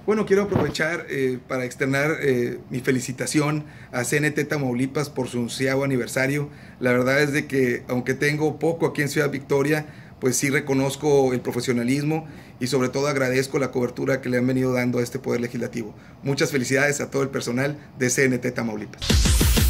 Bueno, quiero aprovechar para externar mi felicitación a CNT Tamaulipas por su 11º aniversario. La verdad es de que, aunque tengo poco aquí en Ciudad Victoria, pues sí reconozco el profesionalismo y sobre todo agradezco la cobertura que le han venido dando a este Poder Legislativo. Muchas felicidades a todo el personal de CNT Tamaulipas.